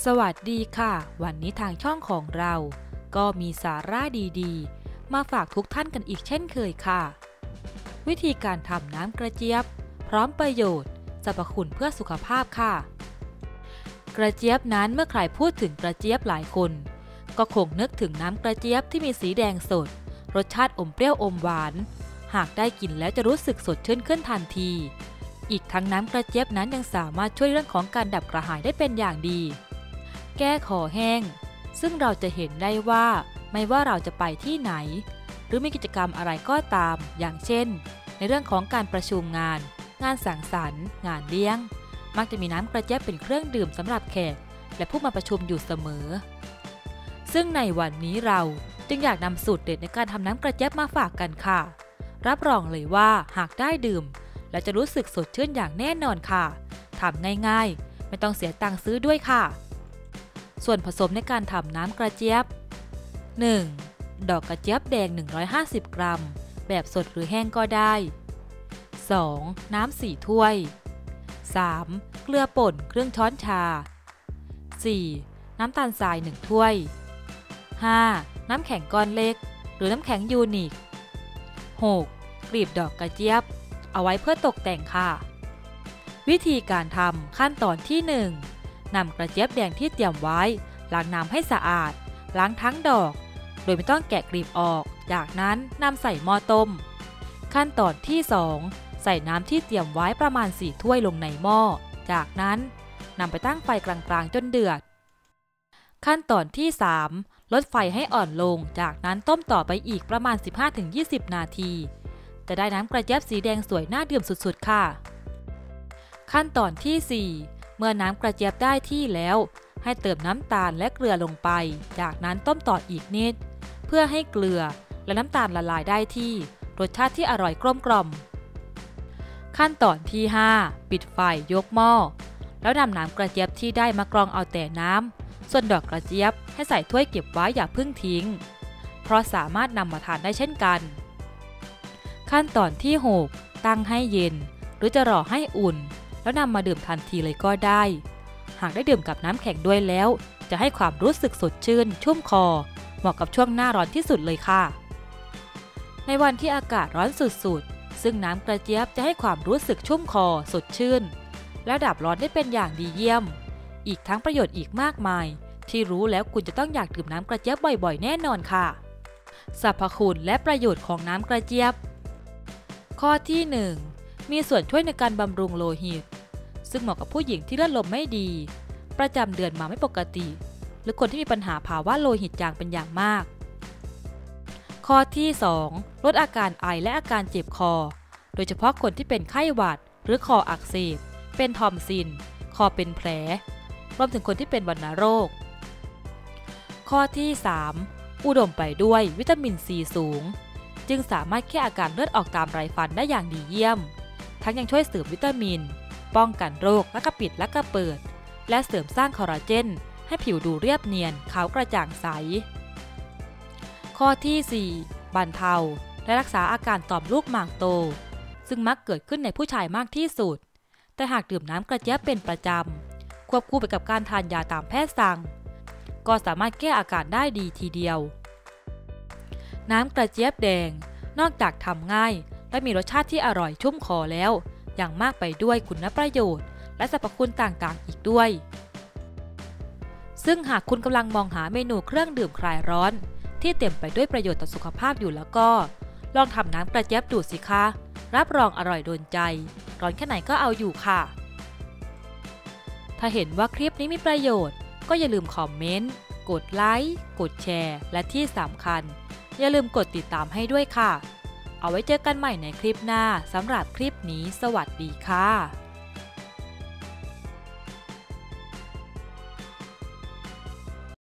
สวัสดีค่ะวันนี้ทางช่องของเราก็มีสาระดีๆมาฝากทุกท่านกันอีกเช่นเคยค่ะวิธีการทำน้ำกระเจี๊ยบพร้อมประโยชน์สรรพคุณเพื่อสุขภาพค่ะกระเจี๊ยบนั้นเมื่อใครพูดถึงกระเจี๊ยบหลายคนก็คงนึกถึงน้ำกระเจี๊ยบที่มีสีแดงสดรสชาติอมเปรี้ยวอมหวานหากได้กินแล้วจะรู้สึกสดชื่นขึ้นทันทีอีกทั้งน้ำกระเจี๊ยบนั้นยังสามารถช่วยเรื่องของการดับกระหายได้เป็นอย่างดีแก้คอแห้งซึ่งเราจะเห็นได้ว่าไม่ว่าเราจะไปที่ไหนหรือมีกิจกรรมอะไรก็ตามอย่างเช่นในเรื่องของการประชุมงานสังสรรค์งานเลี้ยงมักจะมีน้ำกระเจี๊ยบเป็นเครื่องดื่มสำหรับแขกและผู้มาประชุมอยู่เสมอซึ่งในวันนี้เราจึงอยากนำสูตรเด็ดในการทำน้ำกระเจี๊ยบมาฝากกันค่ะรับรองเลยว่าหากได้ดื่มเราจะรู้สึกสดชื่นอย่างแน่นอนค่ะทำง่ายๆไม่ต้องเสียตังค์ซื้อด้วยค่ะส่วนผสมในการทำน้ำกระเจี๊ยบ 1. ดอกกระเจี๊ยบแดง150 กรัมแบบสดหรือแห้งก็ได้ 2. น้ำ4 ถ้วย 3. เกลือป่นครึ่งช้อนชา 4. น้ำตาลทราย1 ถ้วย 5. น้ำแข็งก้อนเล็กหรือน้ำแข็งยูนิค 6. กลีบดอกกระเจี๊ยบเอาไว้เพื่อตกแต่งค่ะวิธีการทำขั้นตอนที่ 1นำกระเจี๊ยบแดงที่เตรียมไว้ล้างน้ำให้สะอาดล้างทั้งดอกโดยไม่ต้องแกะกลีบออกจากนั้นนำใส่หม้อต้มขั้นตอนที่ 2ใส่น้ำที่เตรียมไว้ประมาณ4 ถ้วยลงในหม้อจากนั้นนำไปตั้งไฟกลางๆจนเดือดขั้นตอนที่ 3ลดไฟให้อ่อนลงจากนั้นต้มต่อไปอีกประมาณ 15-20 นาทีจะได้น้ำกระเจี๊ยบสีแดงสวยน่าดื่มสุดๆค่ะขั้นตอนที่ 4เมื่อน้ำกระเจี๊ยบได้ที่แล้วให้เติมน้ำตาลและเกลือลงไปจากนั้นต้มต่ออีกนิดเพื่อให้เกลือและน้ำตาลละลายได้ที่รสชาติที่อร่อยกลมกล่อมขั้นตอนที่ 5ปิดไฟยกหม้อแล้วนำน้ำกระเจี๊ยบที่ได้มากรองเอาแต่น้ำส่วนดอกกระเจี๊ยบให้ใส่ถ้วยเก็บไว้อย่าเพิ่งทิ้งเพราะสามารถนำมาทานได้เช่นกันขั้นตอนที่ 6ตั้งให้เย็นหรือจะรอให้อุ่นแล้วนำมาดื่มทันทีเลยก็ได้หากได้ดื่มกับน้ำแข็งด้วยแล้วจะให้ความรู้สึกสดชื่นชุ่มคอเหมาะกับช่วงหน้าร้อนที่สุดเลยค่ะในวันที่อากาศร้อนสุดๆซึ่งน้ำกระเจี๊ยบจะให้ความรู้สึกชุ่มคอสดชื่นและดับร้อนได้เป็นอย่างดีเยี่ยมอีกทั้งประโยชน์อีกมากมายที่รู้แล้วคุณจะต้องอยากดื่มน้ำกระเจี๊ยบบ่อยๆแน่นอนค่ะสรรพคุณและประโยชน์ของน้ำกระเจี๊ยบข้อที่ 1มีส่วนช่วยในการบำรุงโลหิตซึ่งเหมาะกับผู้หญิงที่เลือดลมไม่ดีประจำเดือนมาไม่ปกติหรือคนที่มีปัญหาภาวะโลหิตจางเป็นอย่างมากข้อที่ 2ลดอาการไอและอาการเจ็บคอโดยเฉพาะคนที่เป็นไข้หวัดหรือคออักเสบเป็นทอมซินคอเป็นแผลรวมถึงคนที่เป็นวัณโรคข้อที่ 3อุดมไปด้วยวิตามินซีสูงจึงสามารถแก้อาการเลือดออกตามไรฟันได้อย่างดีเยี่ยมทั้งยังช่วยเสริมวิตามินป้องกันโรคและกระปิดและกระเปิดและเสริมสร้างคอลลาเจนให้ผิวดูเรียบเนียนขาวกระจ่างใสข้อที่ 4บรรเทาและรักษาอาการต่อมลูกหมากโตซึ่งมักเกิดขึ้นในผู้ชายมากที่สุดแต่หากดื่มน้ำกระเจี๊ยบเป็นประจำควบคู่ไปกับการทานยาตามแพทย์สั่งก็สามารถแก้อาการได้ดีทีเดียวน้ำกระเจี๊ยบแดงนอกจากทำง่ายและมีรสชาติที่อร่อยชุ่มคอแล้วอย่างมากไปด้วยคุณประโยชน์และสรรพคุณต่างๆอีกด้วยซึ่งหากคุณกำลังมองหาเมนูเครื่องดื่มคลายร้อนที่เต็มไปด้วยประโยชน์ต่อสุขภาพอยู่แล้วก็ลองทำน้ำกระเจี๊ยบดูสิคะรับรองอร่อยโดนใจร้อนแค่ไหนก็เอาอยู่ค่ะถ้าเห็นว่าคลิปนี้มีประโยชน์ก็อย่าลืมคอมเมนต์กดไลค์กดแชร์และที่สำคัญอย่าลืมกดติดตามให้ด้วยค่ะเอาไว้เจอกันใหม่ในคลิปหน้าสำหรับคลิปนี้สวัสดีค่ะ